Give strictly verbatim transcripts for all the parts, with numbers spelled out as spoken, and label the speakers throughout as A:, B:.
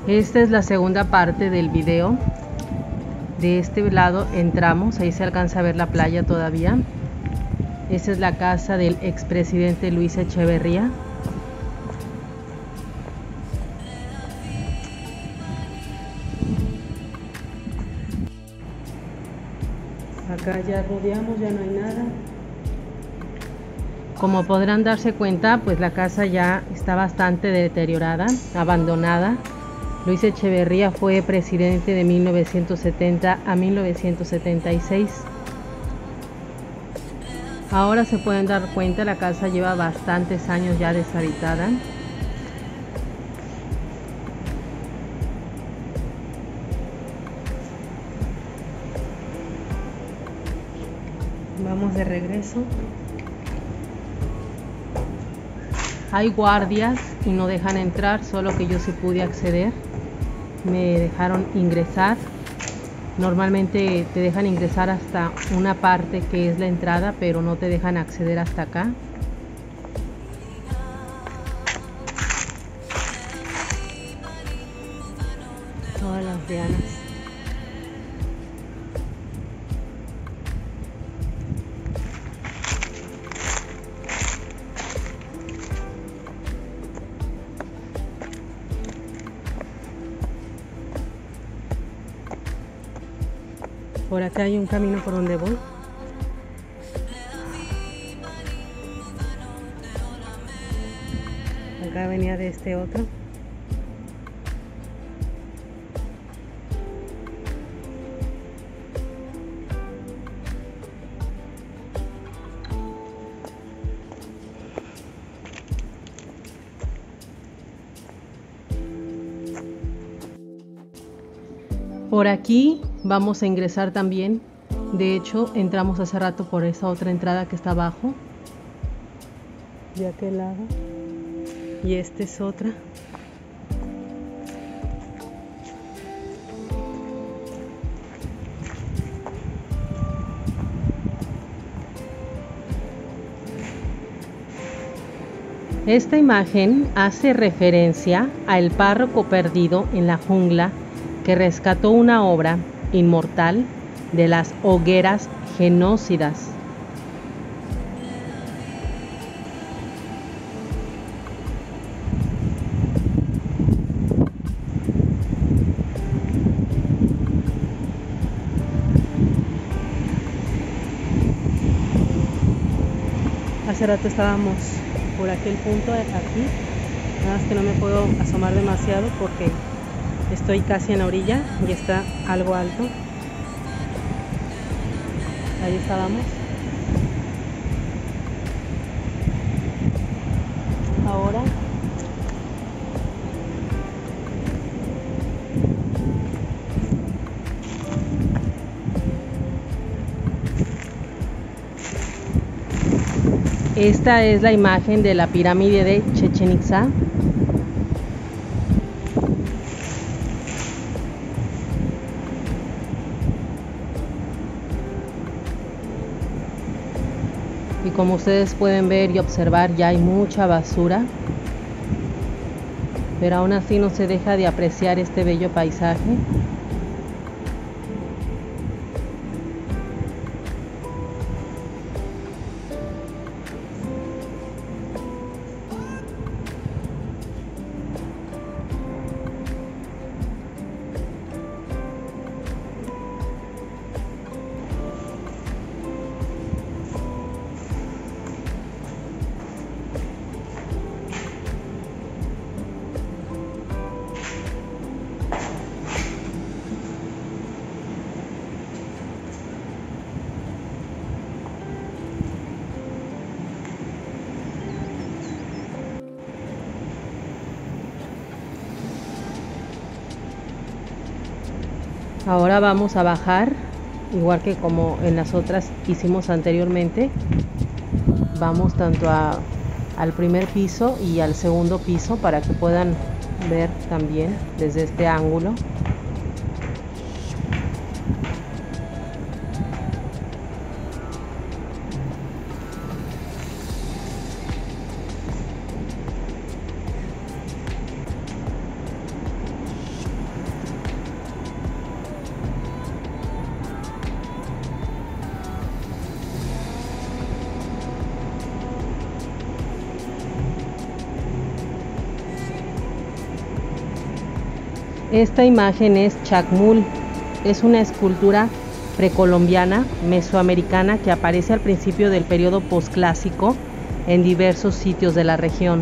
A: Esta es la segunda parte del video. De este lado entramos, ahí se alcanza a ver la playa todavía. Esta es la casa del expresidente Luis Echeverría. Acá ya rodeamos, ya no hay nada. Como podrán darse cuenta, pues la casa ya está bastante deteriorada, abandonada. Luis Echeverría fue presidente de mil novecientos setenta a mil novecientos setenta y seis. Ahora se pueden dar cuenta, la casa lleva bastantes años ya deshabitada. Vamos de regreso. Hay guardias y no dejan entrar, solo que yo sí pude acceder. Me dejaron ingresar. Normalmente te dejan ingresar hasta una parte que es la entrada, pero no te dejan acceder hasta acá. Todas las lianas. Por acá hay un camino por donde voy. Acá venía de este otro. Por aquí vamos a ingresar también. De hecho, entramos hace rato por esa otra entrada que está abajo. De aquel lado. Y esta es otra. Esta imagen hace referencia al párroco perdido en la jungla que rescató una obra inmortal de las hogueras genocidas. Hace rato estábamos por aquel punto de aquí, nada más que no me puedo asomar demasiado porque estoy casi en la orilla y está algo alto. Ahí estábamos. Ahora esta es la imagen de la pirámide de Chichén Itzá. Y como ustedes pueden ver y observar, ya hay mucha basura, pero aún así no se deja de apreciar este bello paisaje. Ahora vamos a bajar, igual que como en las otras hicimos anteriormente. Vamos tanto a, al primer piso y al segundo piso para que puedan ver también desde este ángulo. Esta imagen es Chacmul, es una escultura precolombiana mesoamericana que aparece al principio del periodo posclásico en diversos sitios de la región.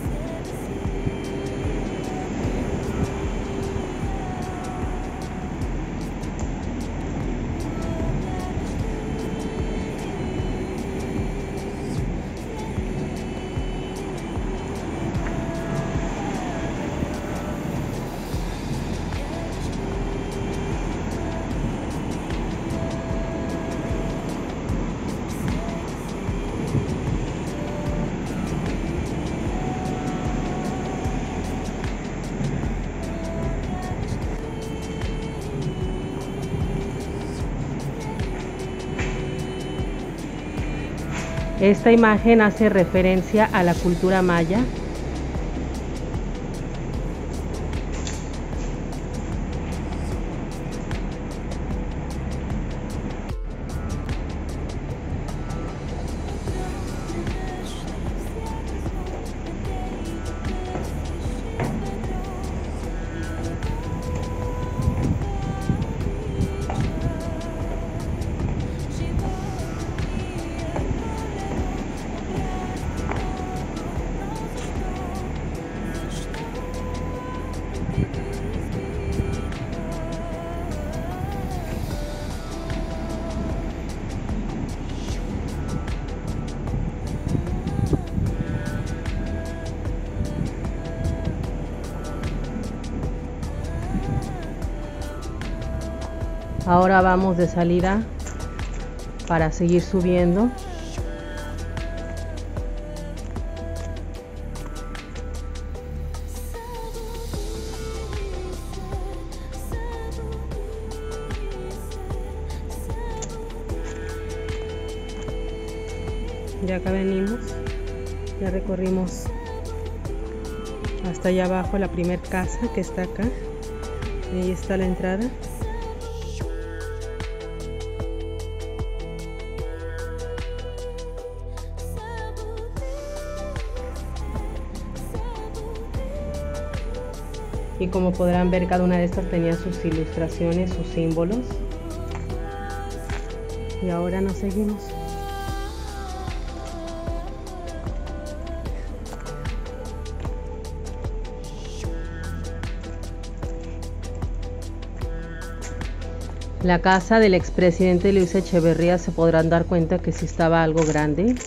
A: Esta imagen hace referencia a la cultura maya. Ahora vamos de salida para seguir subiendo. Ya acá venimos, ya recorrimos hasta allá abajo la primer casa que está acá. Ahí está la entrada. Y como podrán ver, cada una de estas tenía sus ilustraciones, sus símbolos. Y ahora nos seguimos. La casa del expresidente Luis Echeverría, se podrán dar cuenta que sí estaba algo grande.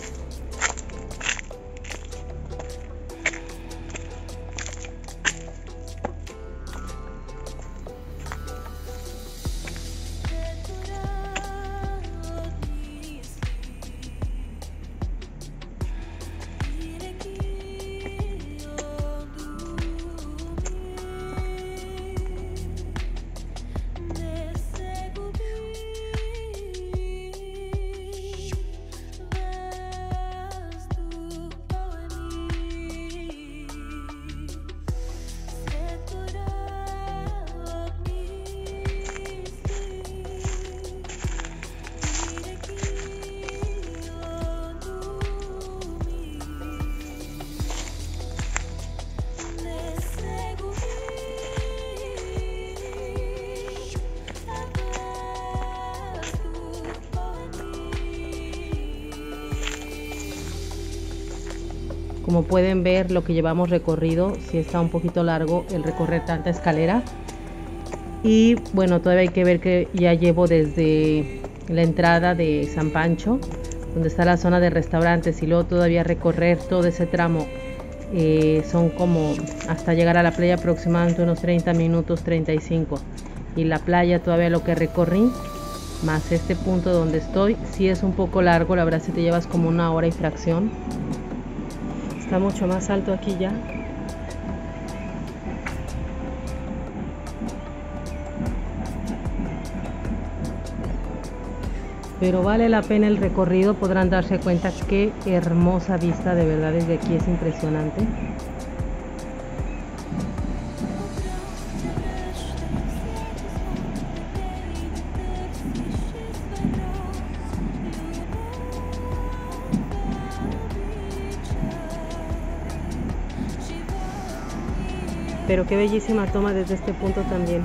A: Como pueden ver, lo que llevamos recorrido, sí está un poquito largo el recorrer tanta escalera. Y bueno, todavía hay que ver que ya llevo desde la entrada de San Pancho, donde está la zona de restaurantes, y luego todavía recorrer todo ese tramo. Eh, son como hasta llegar a la playa aproximadamente unos treinta minutos, treinta y cinco. Y la playa todavía lo que recorrí, más este punto donde estoy, sí es un poco largo, la verdad si te llevas como una hora y fracción. Está mucho más alto aquí ya. Pero vale la pena el recorrido, podrán darse cuenta qué hermosa vista, de verdad desde aquí es impresionante. Pero qué bellísima toma desde este punto también.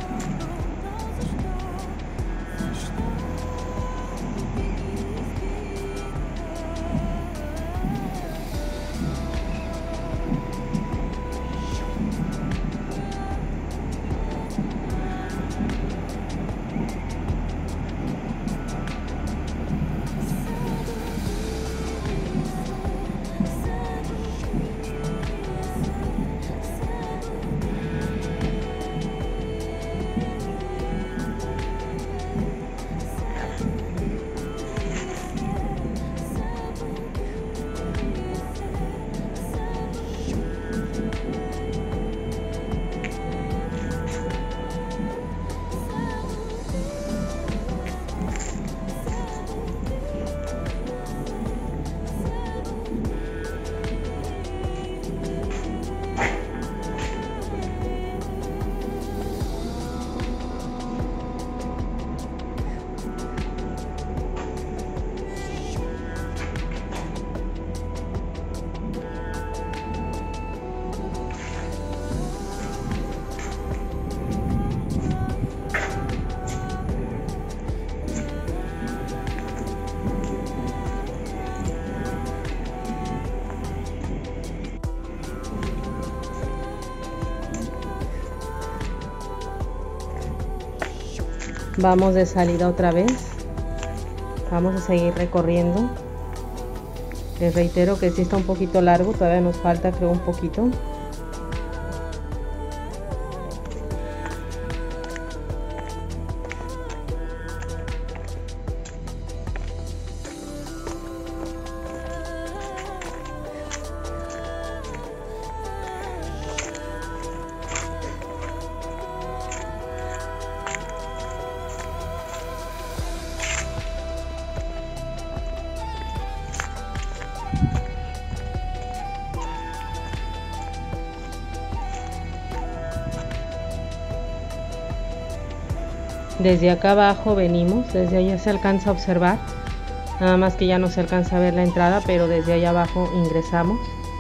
A: Vamos de salida otra vez. Vamos a seguir recorriendo. Les reitero que sí está un poquito largo, todavía nos falta creo un poquito. Desde acá abajo venimos, desde allá se alcanza a observar, nada más que ya no se alcanza a ver la entrada, pero desde allá abajo ingresamos.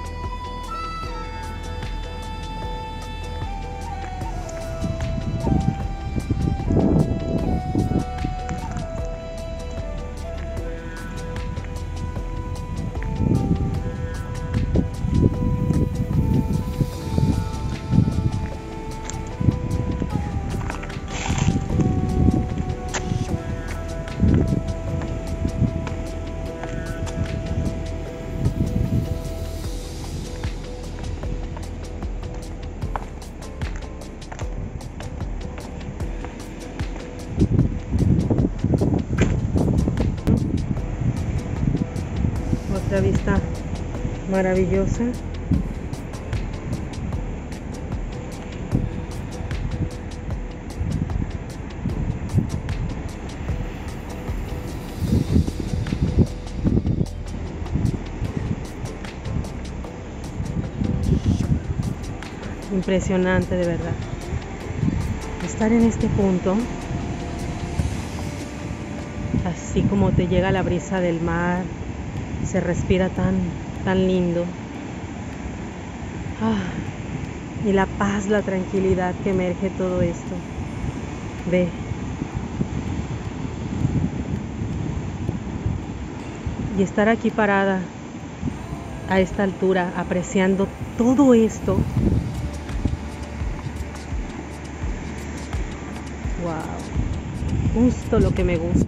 A: Otra vista maravillosa. Impresionante, de verdad. Estar en este punto, así como te llega la brisa del mar, se respira tan, tan lindo. Ah, y la paz, la tranquilidad que emerge todo esto. Ve. Y estar aquí parada a esta altura, apreciando todo esto. Wow, justo lo que me gusta.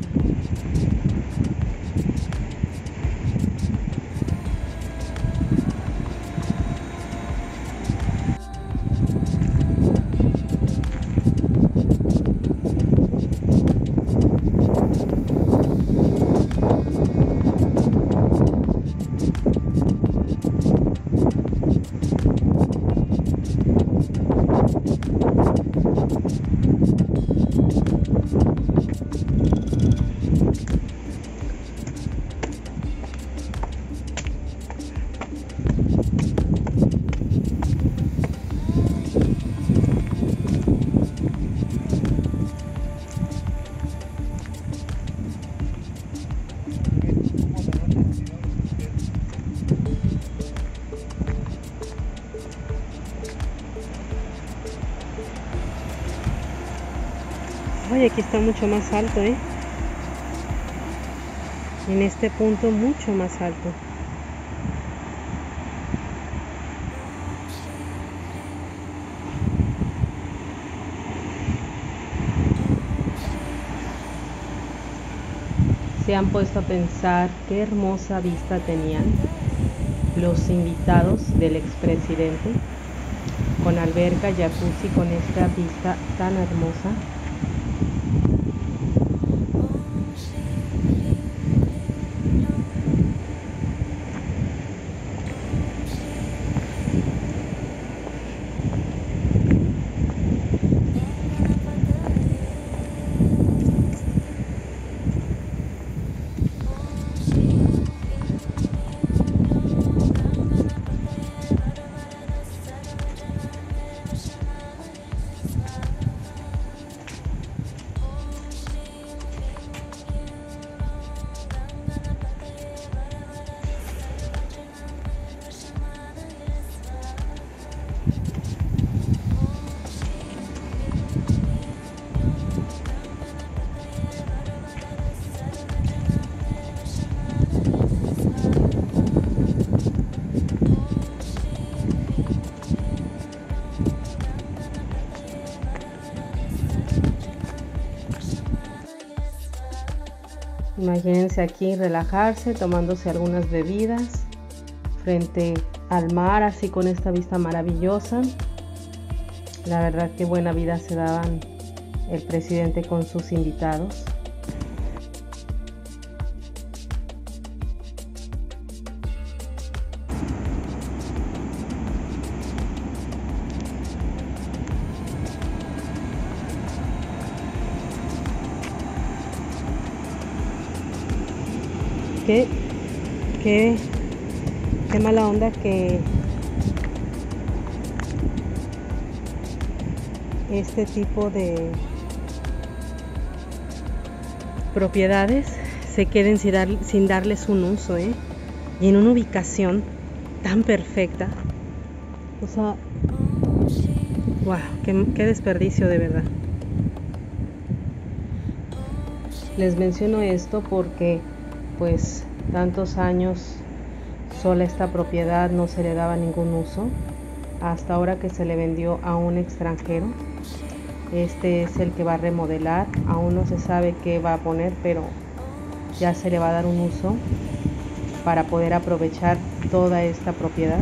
A: Ay, aquí está mucho más alto, ¿eh? En este punto mucho más alto. Se han puesto a pensar qué hermosa vista tenían los invitados del expresidente, con alberca, jacuzzi, con esta vista tan hermosa. Imagínense aquí relajarse, tomándose algunas bebidas frente al mar, así con esta vista maravillosa. La verdad que buena vida se daban el presidente con sus invitados. Qué, qué, qué mala onda que este tipo de propiedades se queden sin, dar, sin darles un uso, ¿eh? Y en una ubicación tan perfecta. O sea, wow, qué, qué desperdicio de verdad. Les menciono esto porque pues tantos años sola esta propiedad, no se le daba ningún uso, hasta ahora que se le vendió a un extranjero. Este es el que va a remodelar, aún no se sabe qué va a poner, pero ya se le va a dar un uso para poder aprovechar toda esta propiedad.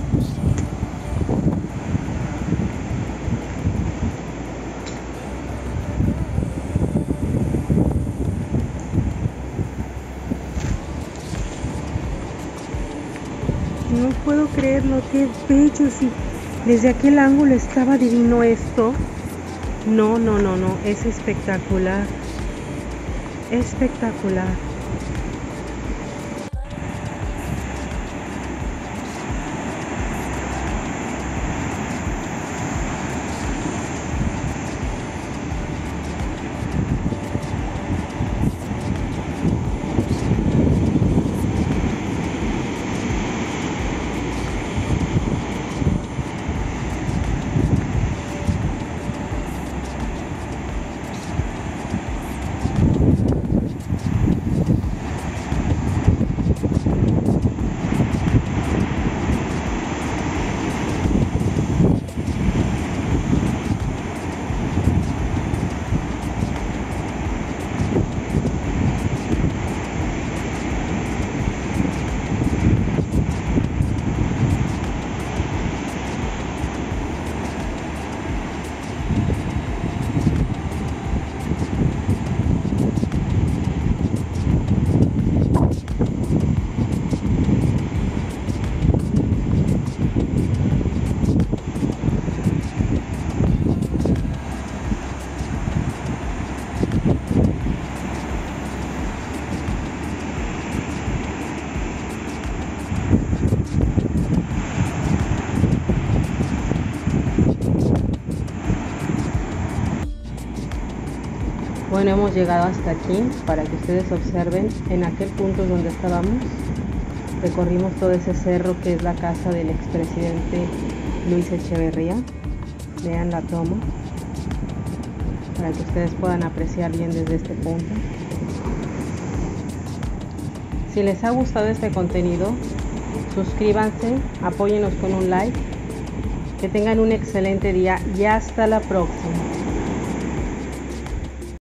A: No puedo creerlo, qué bello, sí. Desde aquel ángulo estaba divino esto. No, no, no, no, es espectacular. Espectacular. Bueno, hemos llegado hasta aquí para que ustedes observen. En aquel punto donde estábamos, recorrimos todo ese cerro que es la casa del expresidente Luis Echeverría. Vean la toma. para que ustedes puedan apreciar bien desde este punto. Si les ha gustado este contenido, suscríbanse, apóyennos con un like, que tengan un excelente día y hasta la próxima.